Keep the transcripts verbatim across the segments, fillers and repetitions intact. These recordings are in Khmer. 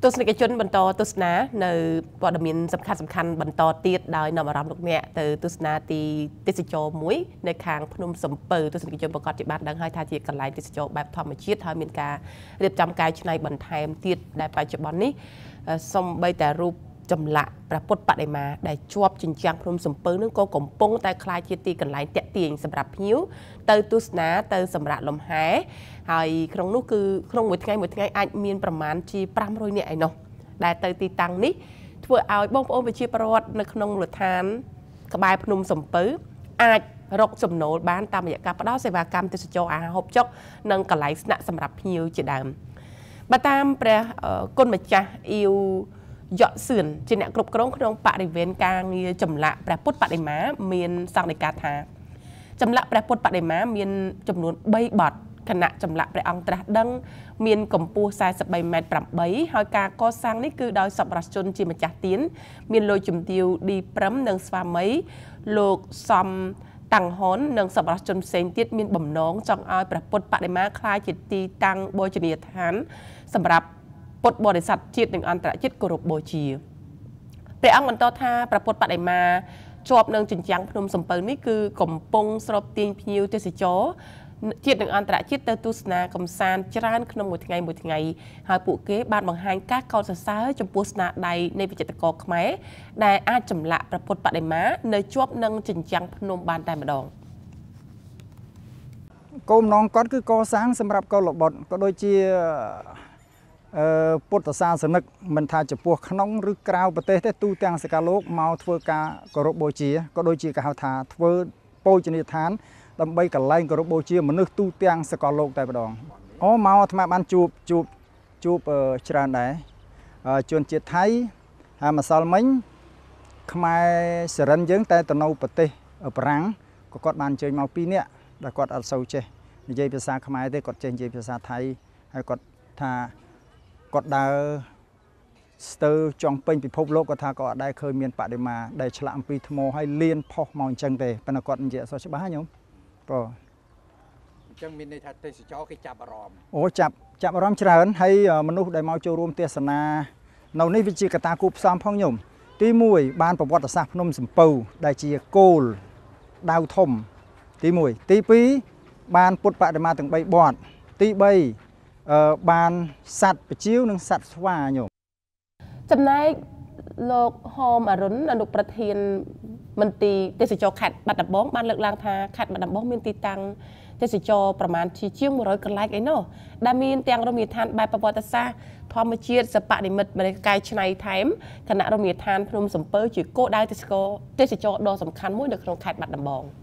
ទស្សនិកជនបន្តទស្សនានៅព័ត៌មានសំខាន់សំខាន់បន្តទៀតដោយនាំអារម្មណ៍លោកអ្នកទៅទស្សនាទីទេសចរមួយនៅខាងភ្នំសំពៅទស្សនិកជនប្រកាសជាបានដឹងហើយថាជាកន្លែងទេសចរបែបធម្មជាតិហើយមានការរៀបចំកាយច្នៃបន្ថែមទៀតដែលបច្ចុប្បន្ននេះសំបីតែរូបចម្លាក់ព្រះពុទ្ធបដិមាដែលជាប់ជញ្ជាំងភ្នំសំពៅនឹងក៏កំពុងតែคล้ายជាទីកន្លែងតាក់ទាញសម្រាប់ភ្ញៀវទៅទស្សនាទៅសម្រាប់លំហែហើយក្នុងនោះគឺក្នុងមួយថ្ងៃមួយថ្ងៃអាចមានប្រមាណជាប្រាំរយនាក់ឯណោះដែលទៅទីតាំងនេះធ្វើឲ្យបងប្អូនប្រជាពលរដ្ឋនៅក្នុងមូលដ្ឋានក្បែរភ្នំសំពៅអាចរកចំណូលបានតាមរយៈការផ្ដល់សេវាកម្មទេសចរអាហារហូបចុកនិងកន្លែងស្នាក់សម្រាប់ភ្ញៀវជាដើមបើតាមព្រះគុណម្ចាស់អ៊ីវយក់សឿនជាអ្នកគ្រប់គ្រងក្នុងបរិវេណការងារចម្លាក់ព្រះពុទ្ធបដិមាមានសង្កេតការថាចម្លាក់ព្រះពុទ្ធបដិមាមានចំនួនបីបទគណៈចម្លាក់ព្រះអង្គត្រាស់ដឹងមានកម្ពស់សែសិបបីម៉ែត្រប្រាំបីហើយការកសាងនេះគឺដោយសប្បុរសជនជាម្ចាស់ទៀនមានលោកជំទាវឌីប្រាំនិងស្វាមីលោកសំតាំងហ៊ុននិងសប្បុរសជនផ្សេងទៀតមានបំណងចង់ឲ្យព្រះពុទ្ធបដិមាក្លាយជាទីតាំងបូជនីយដ្ឋានសម្រាប់ពុទ្ធបរិស័ទជាតិនិងអន្តរជាតិគោរពបូជាព្រះអង្គបន្តថាព្រះពុទ្ធបដិមាជាប់នឹងជញ្ជាំងភ្នំសំពៅនេះគឺកំពុងស្រូបទាញភ្ញៀវទេសចរជាតិនិងអន្តរជាតិទៅទស្សនាកំសាន្តច្រើនក្នុងមួយថ្ងៃមួយថ្ងៃហើយពួកគេបានបង្ហាញការកោតសរសើរចំពោះស្នាដៃនៃវិចិត្រករខ្មែរដែលអាចចម្លាក់ព្រះពុទ្ធបដិមានៅជាប់នឹងជញ្ជាំងភ្នំបានតែម្ដងគោលបំណងគាត់គឺកសាងសម្រាប់កុលបុត្រក៏ដូចជាពុទ្ធសាសនិកមិនថាចំពោះក្នុងឬក្រៅប្រទេសទេទូទាំងសកលលោកមកធ្វើការគោរពបូជាក៏ដូចជាគេហៅថាធ្វើបូជនីយដ្ឋានដើម្បីកន្លែងគោរពបូជាមនុស្សទូទាំងសកលលោកតែម្ដងអូមកអាត្មាបានជួបជួបជួបច្រើនដែរជនជាតិថៃហើយម្សិលមិញខ្មែរសរិនយើងតែទៅនៅប្រទេសបារាំងក៏គាត់បានអញ្ជើញមកពីរនាក់ដែលគាត់អត់សូវចេះនិយាយភាសាខ្មែរទេគាត់ចេះនិយាយភាសាថៃហើយគាត់ថាគាត់ដើរស្ទើរចង់ពេញពិភពលោកគាត់ថាគាត់អត់ដែលឃើញមានបដិមាដែលឆ្លាក់អំពីថ្មហើយលៀនផុសមកអញ្ចឹងទេប៉ុន្តែគាត់និយាយអត់សូវច្បាស់ញោមបាទអញ្ចឹងមានន័យថាទេសចរគេចាប់អារម្មណ៍អូចាប់ចាប់អារម្មណ៍ច្រើនហើយមនុស្សដែលមកចូលរួមទេសនានៅនេះវាជាកត្តាគូផ្សំផងញោមទីមួយបានប្រវត្តិសាស្ត្រភ្នំសំពៅដែលជាគោលដាវធំទីមួយទីពីរបានពុទ្ធបដិមាទាំងបីបទទីបីអឺបានសត្វបជាវនិងសត្វស្វាញោមចំណែកលោកហមអរុនអនុប្រធានមន្ទីរទេសចរខេត្តបាត់ដំបងបានលើកឡើងថាខេត្តបាត់ដំបងមានទីតាំងទេសចរប្រមាណជាជាងមួយរយកន្លែងអីនោះដែលមានទាំងរមណីយដ្ឋានបែបប្រវត្តិសាស្ត្រធម្មជាតិសិប្បនិមិត្តបរិកាយឆ្នៃថែមគណៈរមណីយដ្ឋានភ្នំសំពៅជាគោលដៅទេសចរទេសចរដ៏សំខាន់មួយនៅក្នុងខេត្តបាត់ដំបង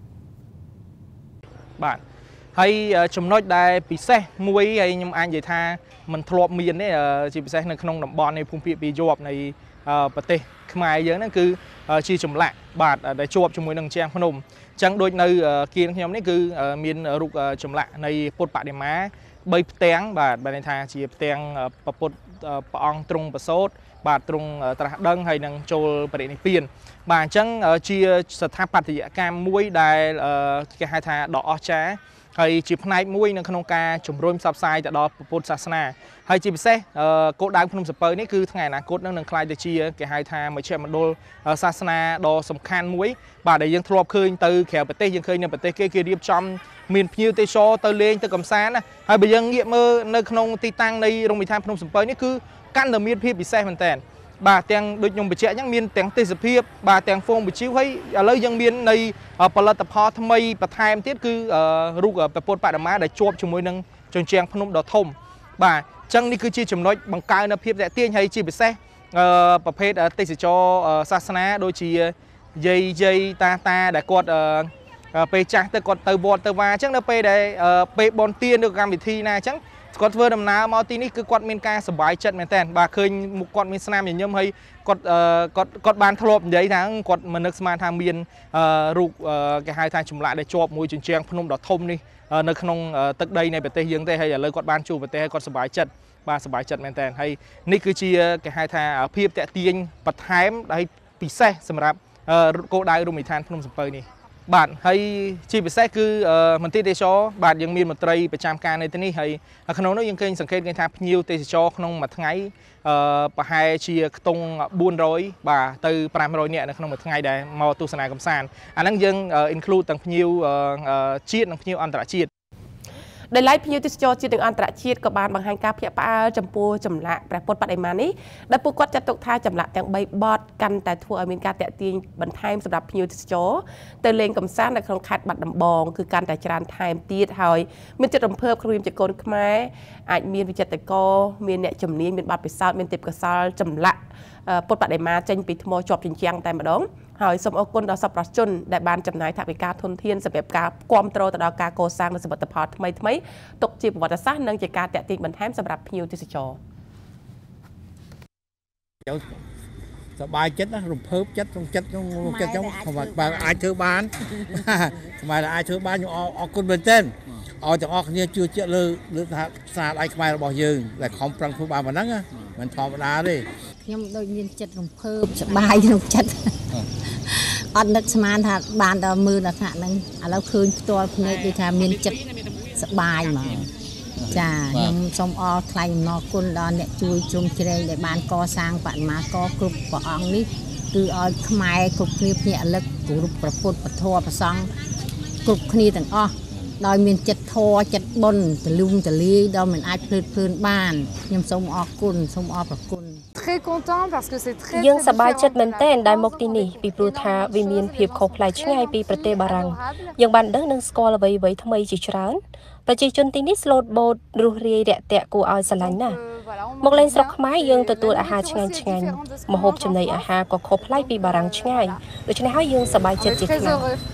បាទហើយចំណុចដែលពិសេសមួយហើយខ្ញុំអាចនិយាយថាมันធ្លាប់មានទេជាពិសេសនៅក្នុងតំបន់នៃភូមិភាគពីរយប់នៃប្រទេសខ្មែរយើងហ្នឹងគឺជាចម្លាក់បាទដែលជាប់ជាមួយនឹងជាងភ្នំអញ្ចឹងដូចនៅគៀនខ្ញុំនេះគឺមានរូបចម្លាក់នៃពុទ្ធបដិមាបីផ្ទាំងបាទបានន័យថាជាផ្ទាំងព្រះពុទ្ធព្រះអង្គទ្រង់ប្រសូតបាទទ្រង់ត្រាស់ដឹងហើយនឹងចូលបរិនិព្វានបាទអញ្ចឹងជាស្ថាបត្យកម្មមួយដែលគេហៅថាដ៏អស្ចារ្យហើយជាផ្នែកមួយនៅក្នុងការជំរុញផ្សព្វផ្សាយទៅដល់ពុទ្ធសាសនាហើយជាពិសេសគោលដៅភ្នំសំពៅនេះគឺថ្ងៃអនាគតនឹងនឹងក្លាយទៅជាគេហៅថាមជ្ឈមណ្ឌលសាសនាដ៏សំខាន់មួយបាទដែលយើងធ្លាប់ឃើញទៅក្រៅប្រទេសយើងឃើញនៅប្រទេសគេគេរៀបចំមានភ្ញៀវទេសចរទៅលេងទៅកំសាន្តហើយបើយើងងាកមើលនៅក្នុងទីតាំងនៃរមណីយដ្ឋានភ្នំសំពៅនេះគឺកាន់តែមានភាពពិសេសមែនតើបាទទាំងដូចខ្ញុំបញ្ជាក់អញ្ចឹងមានទាំងទេសភាពបាទទាំងហ្វូងប៊ីជីវហើយឥឡូវយើងមាននៃផលិតផលថ្មីបន្ថែមទៀតគឺរូបព្រះពុទ្ធបដិមាដែលជាប់ជាមួយនឹងជញ្ជាំងភ្នំដ៏ធំបាទអញ្ចឹងនេះគឺជាចំណុចបង្កើននូវភាពតាក់ទាញហើយជាពិសេសប្រភេទទេសចរសាសនាដូចជាយាយយាយតាតាដែលគាត់ពេលចាស់ទៅគាត់ទៅវត្តទៅវាអញ្ចឹងនៅពេលដែលពេលបន់ទានឬកម្មវិធីណាអញ្ចឹងគាត់ធ្វើដំណើរមកទីនេះគឺគាត់មានការសប្បាយចិត្តមែនតើបាទឃើញមុខគាត់មានស្នាមញញឹមហើយគាត់គាត់គាត់បានធ្លាប់និយាយថាគាត់មិននឹកស្មានថាមានរូបគេហៅថាចម្លាក់ដែលជាប់មួយជញ្ជាំងភ្នំដ៏ធំនេះនៅក្នុងទឹកដីនៃប្រទេសយើងទេហើយឥឡូវគាត់បានជួបប្រទេសហើយគាត់សប្បាយចិត្តបាទសប្បាយចិត្តមែនតើហើយនេះគឺជាគេហៅថាភាពតាក់ទាញបន្ថែមដែលពិសេសសម្រាប់គោលដៅរមណីយដ្ឋានភ្នំសំពៅនេះបាទហើយជាពិសេសគឺមន្ទីរទេសចរបាទយើងមានមន្ត្រីប្រចាំការនៅទីនេះហើយក្នុងនោះយើងឃើញសង្កេតឃើញថាភ្ញៀវទេសចរក្នុងមួយថ្ងៃអឺប្រហែលជាខ្ទង់បួនរយបាទទៅប្រាំរយនាក់នៅក្នុងមួយថ្ងៃដែលមកទស្សនាកម្សាន្តអាហ្នឹងយើង include ទាំងភ្ញៀវជាតិនិងភ្ញៀវអន្តរជាតិដោយឡែកភ្ញៀវទេសចរជាតិនិងអន្តរជាតិក៏បានបង្ហាញការភ្ញាក់ផ្អើលចំពោះចម្លាក់ព្រះពុទ្ធបដិមានេះដែលពួកគាត់ចាត់ទុកថាចម្លាក់ទាំងបីបទកាន់តែធ្វើឲ្យមានការតាក់ទាញបន្ថែមសម្រាប់ភ្ញៀវទេសចរទៅលេងកម្សាន្តនៅក្នុងខេត្តបាត់ដំបងគឺកាន់តែច្រើនថែមទៀតហើយមានចិត្តរំភើបក្នុងនាមជាកូនខ្មែរអាចមានវិចិត្រករមានអ្នកជំនាញមានបទពិសោធន៍មានទេពកោសល្យចម្លាក់ពុទ្ធបដិមាចេញពីថ្មជាប់ជញ្ជាំងតែម្ដងហើយសូមអរគុណដល់សប្បុរសជនដែលបានចំណាយថវិកាធនធានសម្រាប់ការគាំទ្រទៅដល់ការកសាងនូវសមិទ្ធផលថ្មីថ្មីទុកជាប្រវត្តិសាស្ត្រនិងជាការតាក់ទាញបន្ថែមសម្រាប់ភ្ញៀវទេសចរសប្បាយចិត្តណារំភើបចិត្តក្នុងចិត្តក្នុងចិត្តខ្ញុំបើអាចធ្វើបានខ្មែរអាចធ្វើបានខ្ញុំអរគុណមែនទែនឲ្យទាំងអស់គ្នាជឿជាក់លើលើថាស្នាដៃខ្មែររបស់យើងដែលខំប្រឹងធ្វើបានប៉ុណ្ណឹងមិនធម្មតាទេខ្ញុំដូចមានចិត្តរំភើបសប្បាយក្នុងចិត្តអត់នឹកស្មានថាបានដល់មើលដល់ថ្នាក់ហ្នឹងឥឡូវឃើញផ្ទាល់ភ្នែកដូចថាមានចិត្តសប្បាយហ្មងចាខ្ញុំសូមអរថ្លែងអំណរគុណដល់អ្នកជួយជ្រោមជ្រែងដែលបានកសាងបដិមាករគ្រប់ព្រះអង្គនេះគឺឲ្យខ្មែរគ្រប់គ្នាភ្ញាក់រលឹកគោរពព្រះពុទ្ធពធព្រះសង្ឃគ្រប់គ្នាទាំងអស់ដោយមានចិត្តធម៌ចិត្តបុណ្យទលំទលាយដល់មិនអាចភ្លើតភ្លើនបានខ្ញុំសូមអរគុណសូមអរព្រគុណយើងសប្បាយចិត្តមែនទែនដែលមកទីនេះពីព្រោះថាវាមានភាពខុសប្លែកឆ្ងាយពីប្រទេសបារាំងយើងបានដឹងនិងស្គាល់អ្វីៗថ្មីជាច្រើនប្រជាជនទីនេះស្លូតបូតរស់រាយរាក់ទាក់គួរឲ្យស្រឡាញ់ណាស់មកលេងស្រុកខ្មែរយើងទទួលអាហារឆ្ងាញ់ឆ្ងាញ់ម្ហូបចំណីអាហារក៏ខុសប្លែកពីបារាំងឆ្ងាយដូច្នេះហើយយើងសប្បាយចិត្តជាខ្លាំង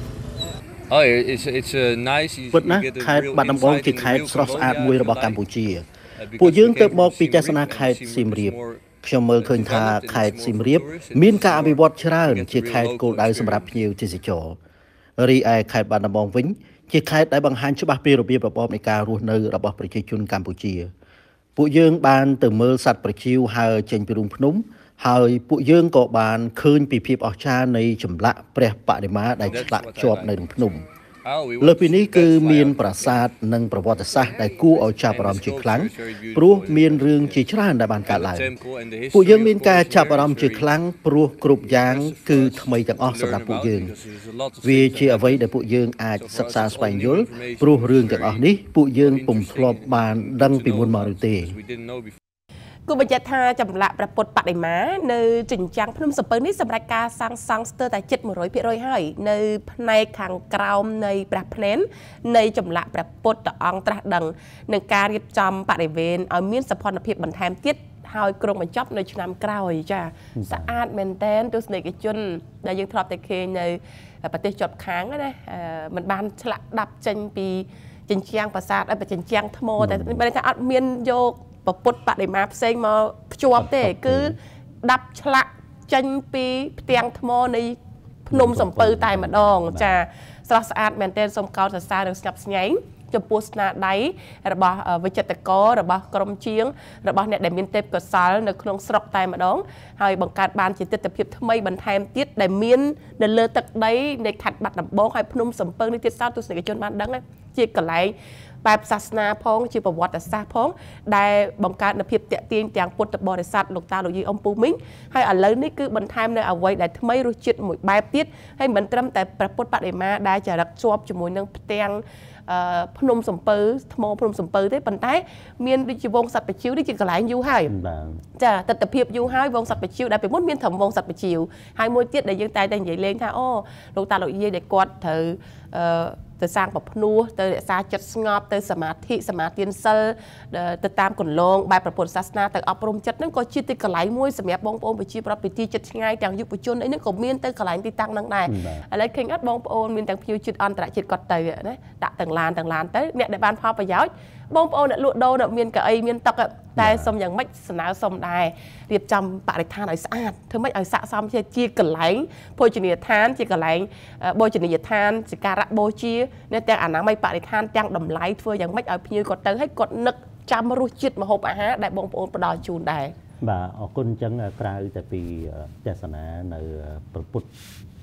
Oh, it's it's a nice ពិតណាស់ខេត្តបាត់ដំបងជាខេត្តស្រស់ស្អាតមួយរបស់កម្ពុជាពួកយើងទៅមកពីទស្សនាខេត្តសៀមរាបខ្ញុំមើលឃើញថាខេត្តសៀមរាបមានការអភិវឌ្ឍច្រើនជាខេត្តគោលដៅសម្រាប់ភ្ញៀវទេសចររីឯខេត្តបាត់ដំបងវិញជាខេត្តដែលបង្ហាញច្បាស់ពីរបៀបរបបនៃការរស់នៅរបស់ប្រជាជនកម្ពុជាពួកយើងបានទៅមើលសត្វប្រចៀវហើរចេញពីរូងភ្នំហើយពួកយើងក៏បានឃើញពីភាពអស្ចារ្យនៃចម្លាក់ព្រះបដិមាដែលឆ្លាក់ជាប់នៅក្នុងភ្នំលើពីនេះគឺមានប្រាសាទនិងប្រវត្តិសាស្ត្រដែលគួរឲ្យចាប់អារម្មណ៍ជាខ្លាំងព្រោះមានរឿងជាច្រើនដែលបានកើតឡើងពួកយើងមានការចាប់អារម្មណ៍ជាខ្លាំងព្រោះគ្រប់យ៉ាងគឺថ្មីទាំងអស់សម្រាប់ពួកយើងវាជាអ្វីដែលពួកយើងអាចសិក្សាស្វែងយល់ព្រោះរឿងទាំងអស់នេះពួកយើងពុំធ្លាប់បានដឹងពីមុនមកនោះទេគូបញ្ជាក់ថាចម្លាក់ព្រះពុទ្ធបដិមានៅជញ្ជាំងភ្នំសំពៅនេះសម្រាប់ការសាងសង់ស្ទើរតែជិត một trăm phần trăm ហើយនៅផ្នែកខាងក្រោមនៃព្រះភ្នែននៃចម្លាក់ព្រះពុទ្ធអង្គត្រាស់ដឹងនឹងការរៀបចំបរិវេណឲ្យមានសោភ័ណភាពបន្ថែមទៀតហើយក្រុងបញ្ចប់នៅឆ្នាំក្រោយចាស្អាតមែនតែនទស្សនិកជនដែលយើងធ្លាប់តែឃើញនៅប្រទេសជាប់ខាងណាมันបានឆ្លាក់ដាប់ចេញពីជញ្ជាំងប្រាសាទឲ្យជញ្ជាំងថ្មតែបើថាអត់មានយកប្រពុតបដិមាផ្សេងមកភ្ជាប់ទេគឺដាប់ឆ្លាក់ចេញពីផ្ទាំងថ្មនៃភ្នំសំពៅតែម្ដងចាស្រស់ស្អាតមែនទែនសូមកោតសរសើរនិងស្ញប់ស្ញែងចំពោះស្នាដៃរបស់វិចិត្រកររបស់ក្រុមជាងរបស់អ្នកដែលមានទេពកោសល្យនៅក្នុងស្រុកតែម្ដងហើយបង្កើតបានជាទិដ្ឋភាពថ្មីបន្ថែមទៀតដែលមាននៅលើទឹកដីនៃខេត្តបាត់ដំបងហើយភ្នំសំពៅនេះទៀតសោតទស្សនិកជនបានដឹងជាកន្លែងបែបសាសនាផងជាប្រវត្តិសាស្ត្រផងដែលបង្កើតនូវភាពតាក់ទាញទាំងពុទ្ធបរិស័ទលោកតាលោកយាយអ៊ំពូមីងហើយឥឡូវនេះគឺបន្ថែមនៅអ្វីដែលថ្មីរសជាតិមួយបែបទៀតហើយមិនត្រឹមតែព្រះពុទ្ធបដិមាដែលចរិតជាប់ជាមួយនឹងផ្ទាំងភ្នំសំពៅថ្មភ្នំសំពៅទេប៉ុន្តែមានដូចជាវងសត្វបជិវនេះជាកន្លែងយូរហើយចាទស្សនភាពយូរហើយវងសត្វបជិវដែលពីមុនមានត្រឹមវងសត្វបជិវហើយមួយទៀតដែលយើងតែតែនិយាយលេងថាអូលោកតាលោកយាយដែលគាត់ត្រូវទៅសាងប្រភ្នោះទៅរក្សាចិត្តស្ងប់ទៅសមាធិសមាទានសិលទៅតាមគន្លងបែបព្រះពុទ្ធសាសនាទៅអប់រំចិត្តហ្នឹងក៏ជាទីកន្លែងមួយសម្រាប់បងប្អូនប្រជាប្រដ្ឋពីទីចិត្តឆ្ងាយទាំងយុវជនអីហ្នឹងក៏មានទៅកន្លែងទីតាំងហ្នឹងដែរឥឡូវឃើញអត់បងប្អូនមានទាំងភ្ញៀវជាតិអន្តរជាតិគាត់ទៅណាដាក់ទាំងឡានទាំងឡានទៅអ្នកដែលបានផលប្រយោជន៍បងប្អូនអ្នកលក់ដូរមានកៅអីមានតុកតែសុំយ៉ាងម៉េចសំណើសុំដែររៀបចំបរិស្ថានឲ្យស្អាតធ្វើម៉េចឲ្យស័ក្តិសមជាជាកន្លែងភោជនីយដ្ឋានជាកន្លែងបូជនីយដ្ឋានសក្ការៈបូជាអ្នកទាំងអនាម័យបរិស្ថានទាំងតម្លៃធ្វើយ៉ាងម៉េចឲ្យភ្ញៀវគាត់ទៅឲ្យគាត់នឹកចាំរសជាតិម្ហូបអាហារដែលបងប្អូនផ្ដល់ជូនដែរបាទអរគុណអញ្ចឹងក្រៅតែពីទេសនានៅប្រពុតប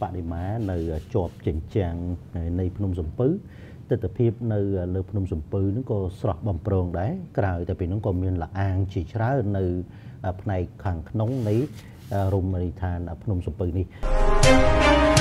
បដិមានៅជាប់ចិញ្ចាំងនៃភ្នំសំពៅទិដ្ឋភាពនៅលើភ្នំសំពៅហ្នឹងក៏ស្រស់បំព្រងដែរក្រៅតែពីហ្នឹងក៏មានលអាងជាច្រើននៅផ្នែកខាងក្នុងនៃរមណីយដ្ឋានភ្នំសំពៅនេះ